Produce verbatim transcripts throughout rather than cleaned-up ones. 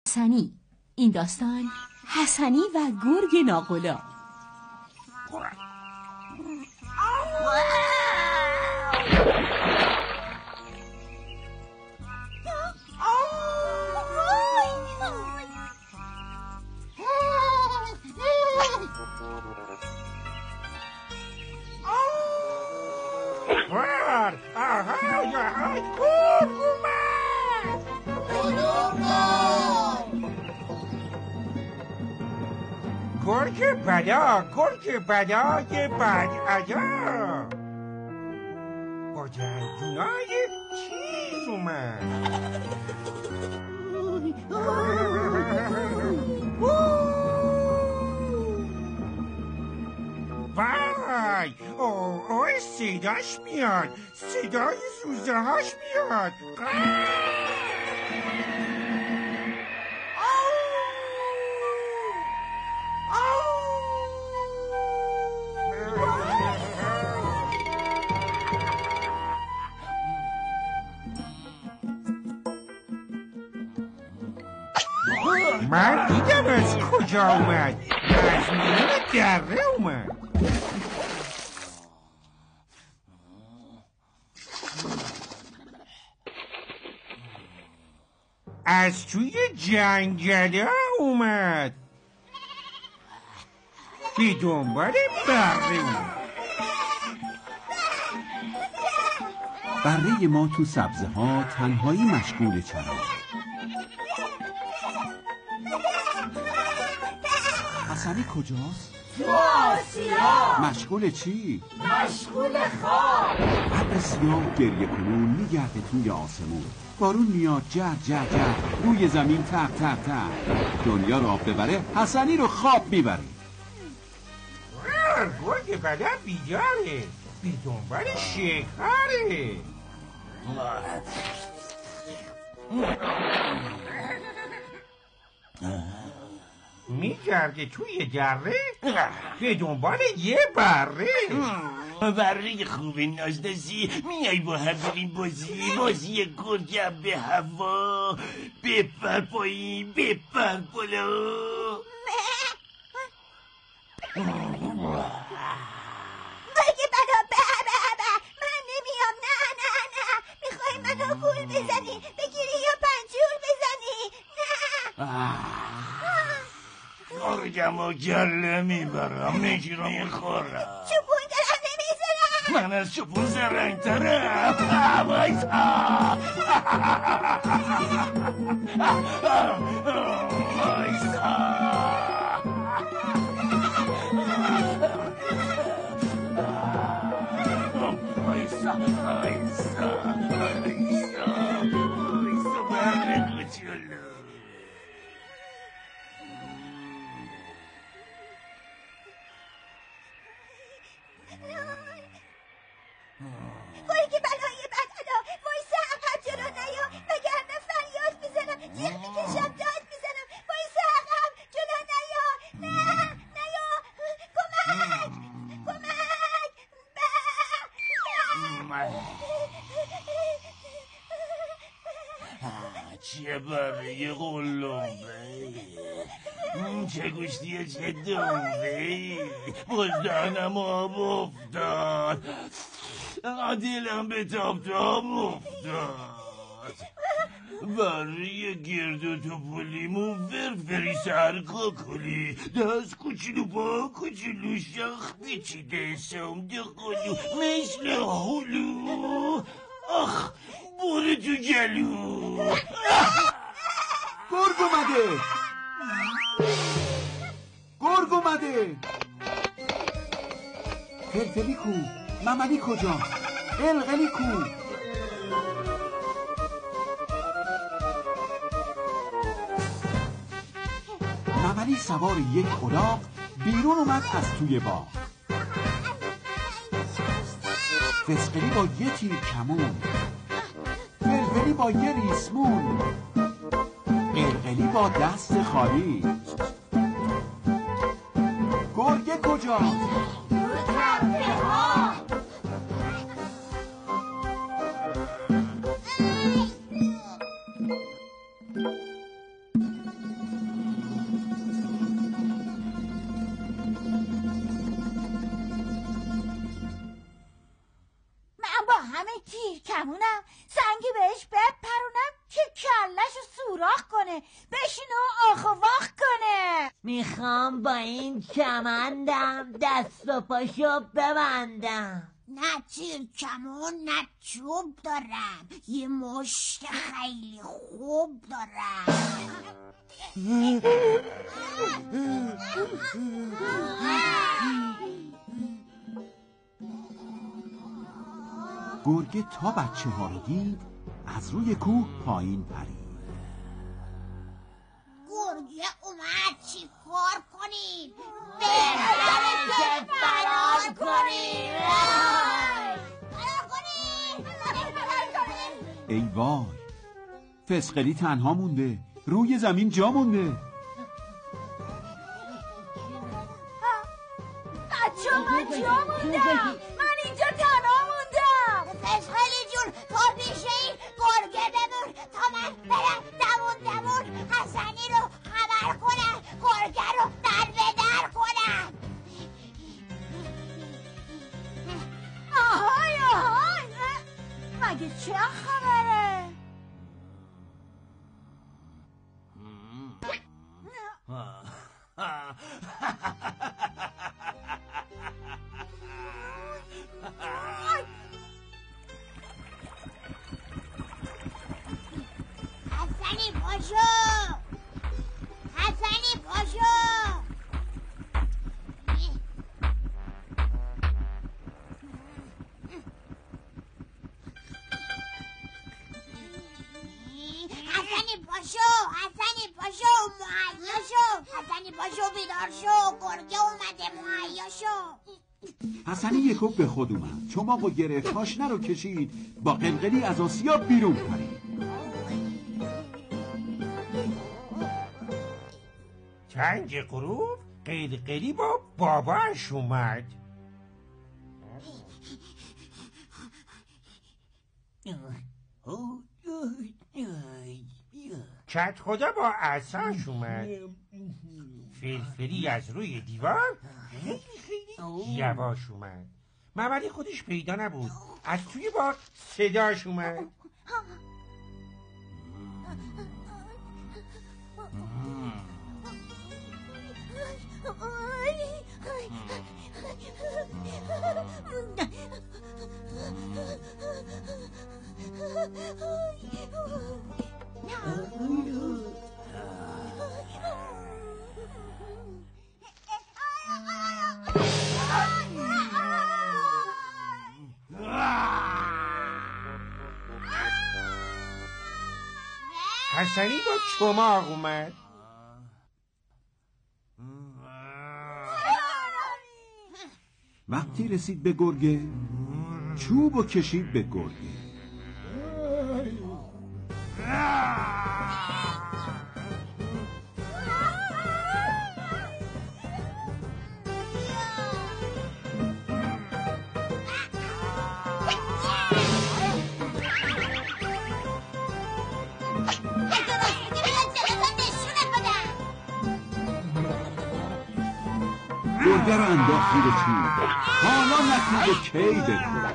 حسنی. این داستان حسنی و گرگ ناقلا. گرگ بدا، گرگ بدای بد ادا، با دندونای تیز اومد. وای، اوه اوه صداش میاد، صدای زوزه هاش میاد. من دیدم از کجا اومد، از میون دره اومد. از توی جنگله اومد، به دنبال بره اومد. بره ما تو سبزه ها تنهایی مشغول چرا. حسنی کجاست؟ تو آسیا. مشغول چی؟ مشغول خواب. ابر سیاه گریه کنون میگرده توی آسمون. بارون میاد جر جر جر، روی زمین تق تق تق. دنیا را ببره، حسنی رو خواب میبره. گرگ بدا بیداره، به دنبال شکاره. میگرده توی دره به دنبال یه بره. بره خوب نازنازی، میای با هم بریم بازی، بازی گرگم به هوا. بپر پایین، بپر بالا. گرگ بدا به به به، من نمیام. نه نه نه، میخوای منو گول بزنی، بگیری یا پنجول بزنی؟ نه. گرگم و گله میبرم، میگیرم میخورم. چوبون دارم نمیزنم. من از چوبون زرنگ ترم. وایسا. وایسا. وایسا. وایسا. وایسا. وایسا بره کوچولو. گرگ بلای بد ادا، وایسا عقب، جلو نیا، وگرنه فریاد میزنم، جیغ میکشم، داد میزنم. وایسا عقب، جلو نیا. نه نیا، کمک کمک. چه برای قلمبه، چه گوشتی، چه دنبه، باز دهنم آب افتاد، دلم به تاب تاب افتاد. برای گرد و توپلیمون فرفری سر کاکلی، دست کوچولو با کوچولو شاخ پیچیده سمد قلو مثل هلو. آخ برو تو گلو. گرگ اومده، گرگ اومده. فلفلی کو، مملی کجا، قلقلی کو. مملی سوار یک الاغ بیرون اومد از توی باغ. فسقلی با یه تیر کمون، فلفلی با یه ریسمون، قلقلی با دست خالی. گرگه کجاست؟ کنه، بشینه و آخ و واخ کنه. میخوام با این کمندم دست و پاشو ببندم. نه تیر کمان نه چوب دارم، یه مشت خیلی خوب دارم. گرگه تا بچه ها رو دید از روی کوه پایین پرید. گرگه اومد چی کار کنیم؟ بهتره که فرار کنیم. ای وای، فسقلی تنها مونده، روی زمین جا مونده. بچه من جا موندم، من اینجا تنها موندم. فسقلی جون تو پیشه این گرگه بمون تا من برم دمون دمون حسنی رو خبر کنم، گرگه رو در به در کنم. آهای آهای، مگه چه خبره؟ حسنی پاشو، حسنی پاشو. حسنی پاشو، حسنی پاشو، مهیا شو. حسنی پاشو بیدار شو، گرگه اومده، مهیا شو. حسنی یکو به خود اومد، چماقو گرفت، پاشنه رو کشید، با قلقلی از آسیاب بیرون پرید. تنگ غروب قلقلی با باباش اومد. کت خدا با عصاش اومد. فلفلی از روی دیوار خیلی خیلی یواش اومد. مملی خودش پیدا نبود، از توی باغ صداش اومد. حسنی با چماق اومد. وقتی رسید به گرگه، چوب و کشید به گرگه. گرگه رو انداخت زیر چوب. حالا نتیجه کی بکن.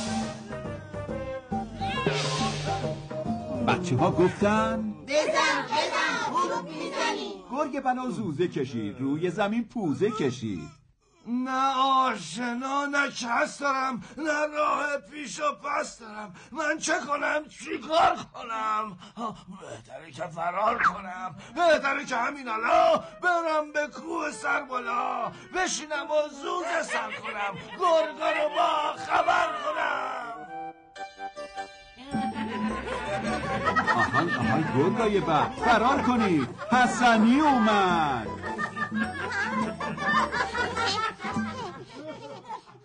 بچه ها گفتن بزن بزن خوب میزنی. گرگه بنا زوزه کشید، روی زمین پوزه کشید. نه آشنا نه کس دارم، نه راه پیش و پس دارم. من چه کنم چی کار کنم؟ بهتره که فرار کنم، بهتره که همین الان برم به کوه سر بالا بشینم و زوزه سر کنم، گرگا رو با خبر کنم. آهان آهان گرگای بد، فرار کنید، حسنی اومد.